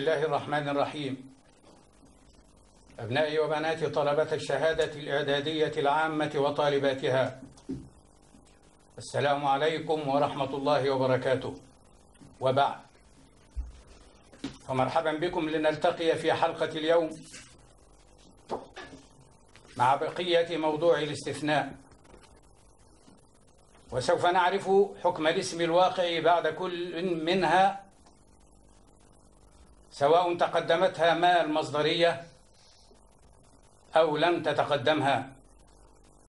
الله الرحمن الرحيم. أبنائي وبناتي طلبة الشهادة الإعدادية العامة وطالباتها، السلام عليكم ورحمة الله وبركاته. وبعد، فمرحبا بكم لنلتقي في حلقة اليوم مع بقية موضوع الاستثناء، وسوف نعرف حكم الاسم الواقع بعد كل منها، سواء تقدمتها ما المصدرية أو لم تتقدمها.